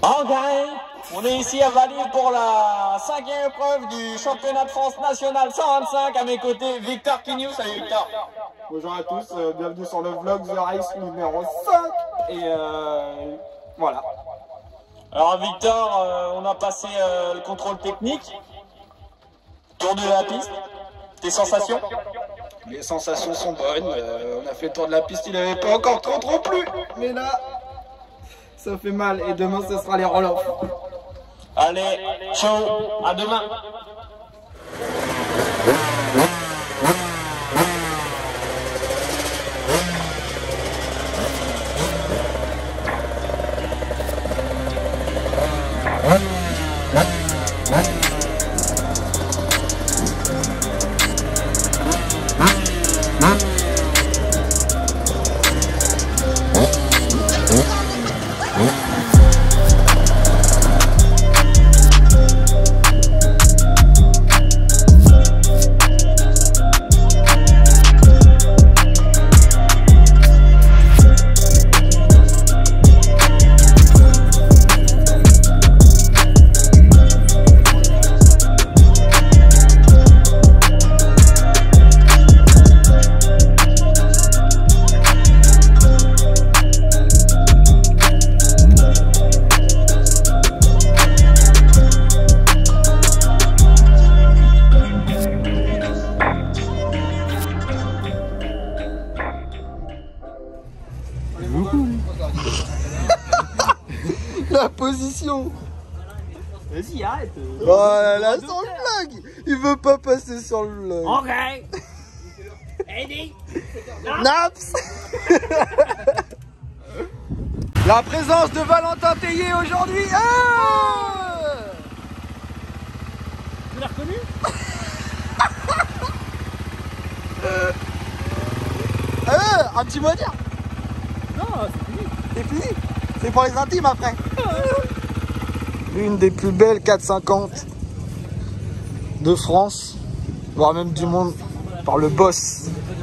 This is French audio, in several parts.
Ok, on est ici à Valide pour la 5e épreuve du championnat de France national 125. À mes côtés, Victor Quignou. Salut Victor. Bonjour à tous, bienvenue sur le vlog The Race numéro 5. Et voilà. Alors Victor, on a passé le contrôle technique. Tour de la piste. Tes sensations? Les sensations sont bonnes, on a fait le tour de la piste, il n'avait pas encore trop plu. Mais là, ça fait mal et demain ce sera les roll-off. Allez, ciao, à demain. La position. Vas-y, arrête. Oh là là, sans blague. Il veut pas passer sur le vlog. Ok. Eddie. Naps. La présence de Valentin Tellier aujourd'hui. Tu l'as reconnu? Un petit mot à dire. Non, c'est fini. C'est fini. C'est pour les intimes après. Une des plus belles 450 de France, voire même du monde, par le boss.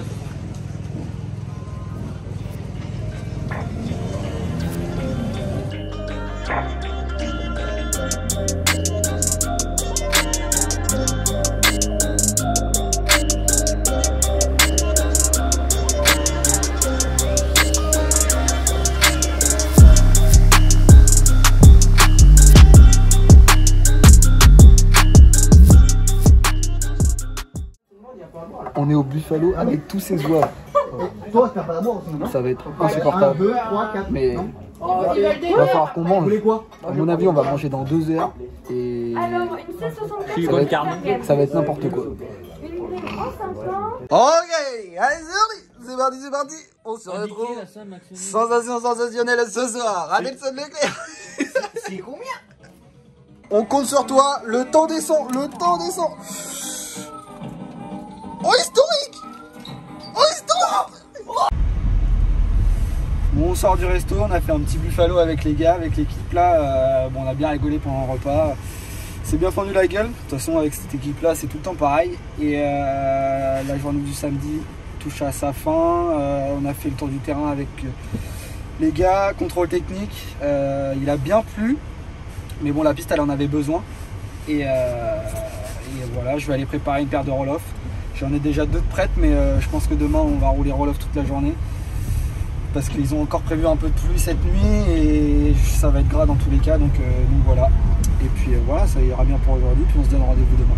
On est au Buffalo avec tous ces oies. Toi, t'as pas d'amour aussi, non? Ça va être insupportable. 1, 2, 3, 4. Mais il va falloir qu'on mange. À mon avis, on va manger dans 2 heures. Et Alors, une C64. ça va être n'importe quoi. Une en 5 ans. Ok, allez, c'est parti. On se retrouve. Sensation sensationnelle ce soir. Adelson Leclerc. C'est combien? On compte sur toi. Le temps descend. Oh, historique! Bon, on sort du resto, on a fait un petit buffalo avec les gars, avec l'équipe là. Bon, on a bien rigolé pendant le repas. C'est bien fendu la gueule. De toute façon, avec cette équipe là, c'est tout le temps pareil. Et la journée du samedi touche à sa fin. On a fait le tour du terrain avec les gars, contrôle technique. Il a bien plu, mais bon, la piste elle en avait besoin. Et voilà, je vais aller préparer une paire de roll-off. J'en ai déjà 2 de prêtes, mais je pense que demain on va rouler roll-off toute la journée. Parce qu'ils ont encore prévu un peu de pluie cette nuit et ça va être gras dans tous les cas, donc voilà. Et puis voilà, ça ira bien pour aujourd'hui, puis on se donne rendez-vous demain.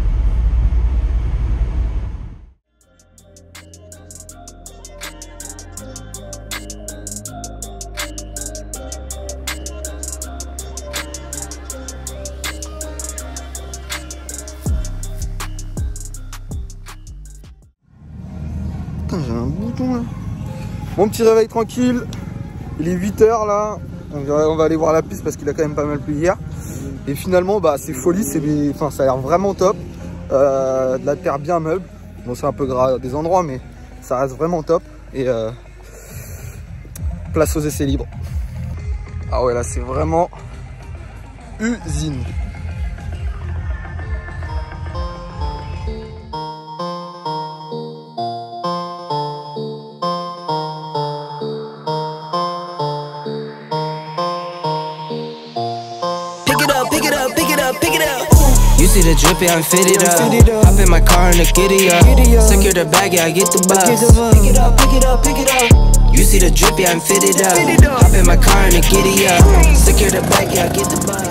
Putain, j'ai un bouton là. Bon, petit réveil tranquille. Il est 8 h là. On va aller voir la piste parce qu'il a quand même pas mal plu hier. Et finalement, bah, c'est folie. Enfin, ça a l'air vraiment top. De la terre bien meuble. Bon, c'est un peu gras à des endroits, mais ça reste vraiment top. Et place aux essais libres. Ah ouais, là, c'est vraiment usine. up, pick it up, pick it up, pick it up. You see the drippy, I'm fitted up. Hop in my car and the giddy up. Secure the bag, yeah, I get the bus. Pick it up, pick it up, pick it up. You see the drippy, I'm fitted up. Hop in my car and the giddy up. Secure the bag, yeah, I get the bus.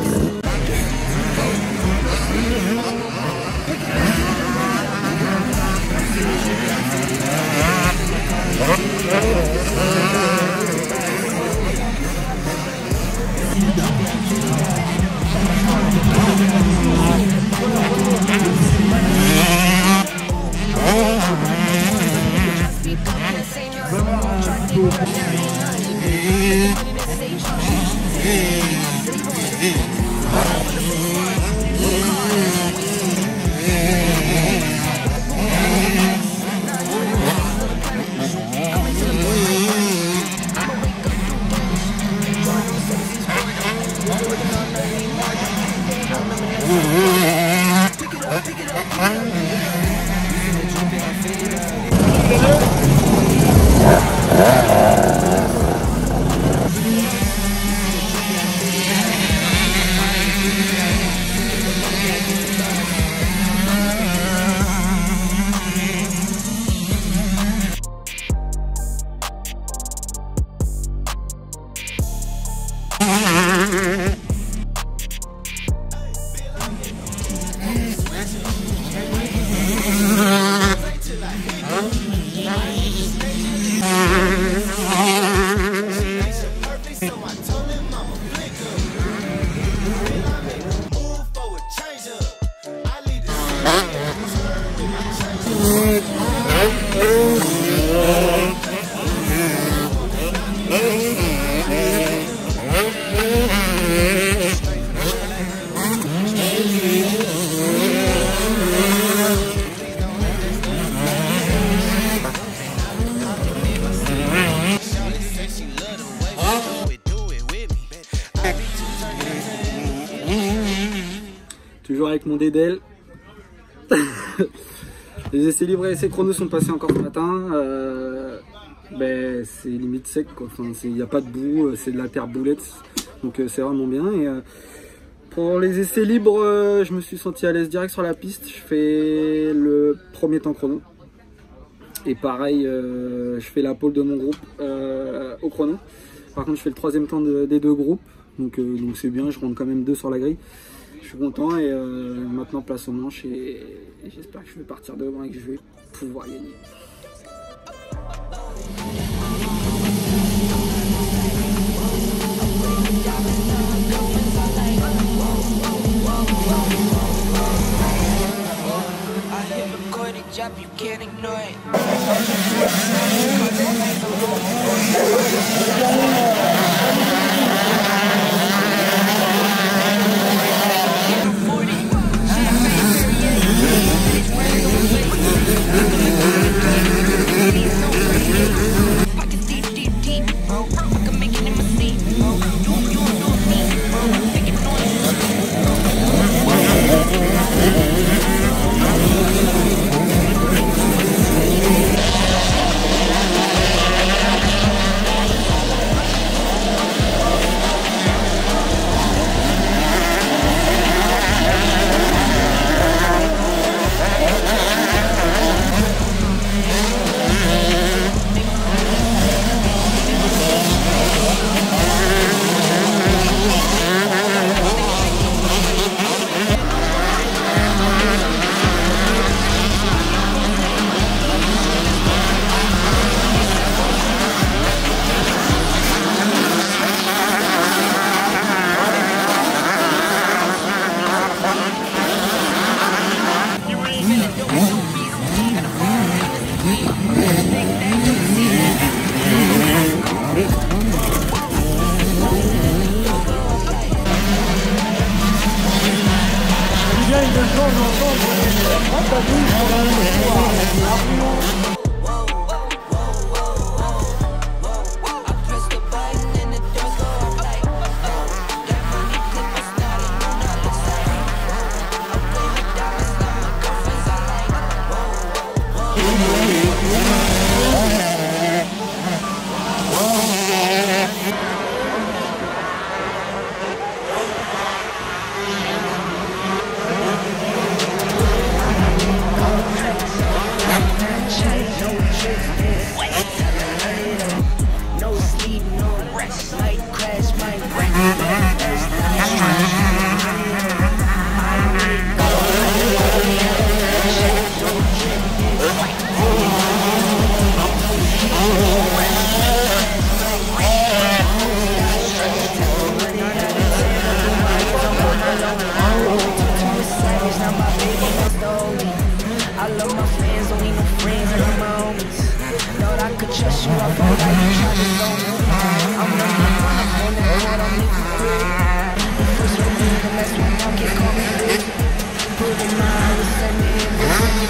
Toujours avec mon Dédel. Les essais libres et essais chrono sont passés encore ce matin. Ben, c'est limite sec quoi. Enfin, il n'y a pas de boue, c'est de la terre boulette. Donc c'est vraiment bien. Et pour les essais libres, je me suis senti à l'aise direct sur la piste. Je fais le premier temps chrono. Et pareil, je fais la pole de mon groupe au chrono. Par contre, je fais le troisième temps des deux groupes. Donc c'est bien, je rentre quand même 2 sur la grille. Je suis content et maintenant place au manche et j'espère que je vais partir devant et que je vais pouvoir gagner.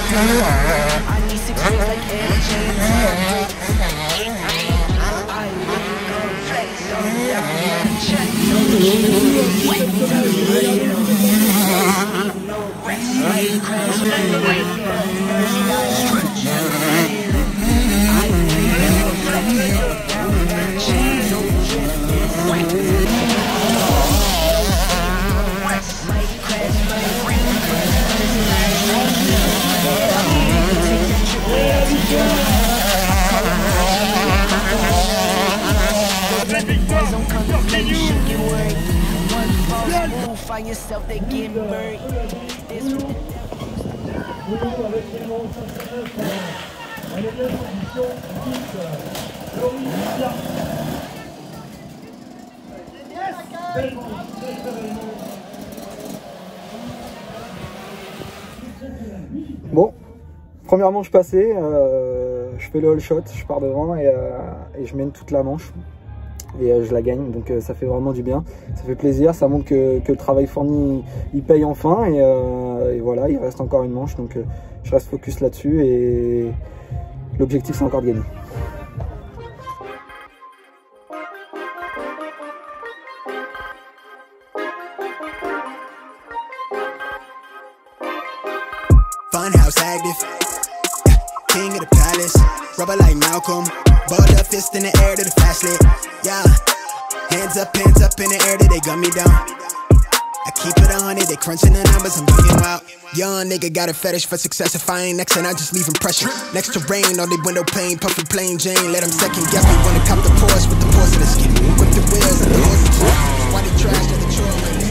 I need 6 feet like Ed James. Find yourself, they get buried. Bon, première manche passée, je fais le all shot, je pars devant et je mène toute la manche. Et je la gagne, donc ça fait vraiment du bien, ça fait plaisir, ça montre que le travail fourni il paye enfin et voilà, il reste encore une manche, donc je reste focus là-dessus et l'objectif c'est encore de gagner. Funhouse active, king of the palace, rubber like Malcolm. Balled up, fist in the air to the fast lit. Yeah, hands up in the air that they gun me down. I keep it 100, they crunching the numbers, I'm bringing out. Young nigga got a fetish for success. If I ain't next, then I just leave impression. Next to rain, on the window pane, puffin' plain Jane. Let them second guess me when they cop the Porsche with the Porsche of the skin. Whip the wheels and the horses. Why they trash to the chore?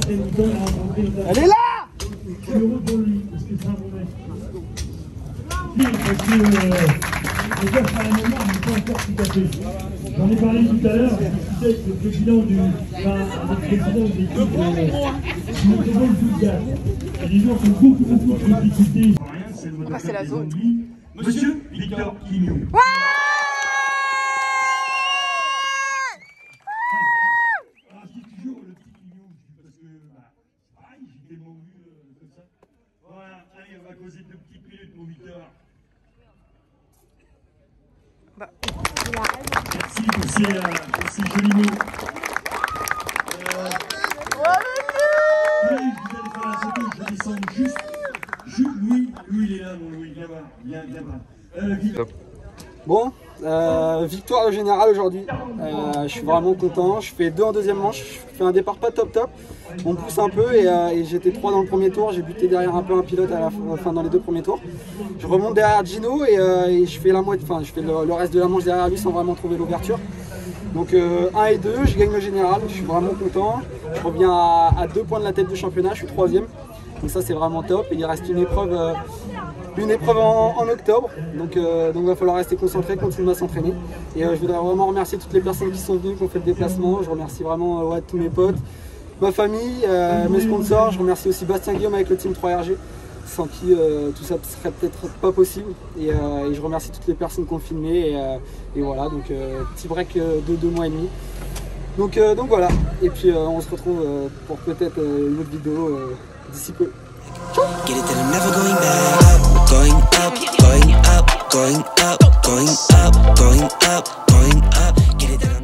Elle est là! J'en ai parlé tout à l'heure, j'ai discuté avec le président de l'équipe et les gens sont beaucoup de difficultés. C'est la zone. Monsieur Victor Quignou. Ouais. Alors je dis toujours le petit Quignou, parce que pareil, j'ai tellement vu comme ça. Voilà, allez, on va causer 2 petites minutes pour Victor. Merci pour ces jolis mots. Oui, vous allez faire la photo, je descends juste. Louis, il est là, mon Louis, viens voir, viens voir. Bon, victoire de général aujourd'hui. Je suis vraiment content. Je fais 2 en deuxième manche. Je fais un départ pas top. On pousse un peu et j'étais 3 dans le premier tour. J'ai buté derrière un peu un pilote à la fin dans les 2 premiers tours. Je remonte derrière Gino et je fais la moitié, enfin je fais le reste de la manche derrière lui sans vraiment trouver l'ouverture. Donc 1 et 2, je gagne le général. Je suis vraiment content. Je reviens à 2 points de la tête du championnat. Je suis 3e. Donc ça c'est vraiment top. Et il reste une épreuve en octobre, donc il va falloir rester concentré, continuer à s'entraîner. Et je voudrais vraiment remercier toutes les personnes qui sont venues, qui ont fait le déplacement. Je remercie vraiment tous mes potes, ma famille, mes sponsors. Je remercie aussi Bastien Guillaume avec le team 3RG, sans qui tout ça serait peut-être pas possible. Et je remercie toutes les personnes qui ont filmé. Et voilà, donc petit break de 2 mois et demi. Donc voilà, et puis on se retrouve pour peut-être une autre vidéo d'ici peu. Get it that I'm never going back. Going up, going up, going up, going up, going up, going up. Get it that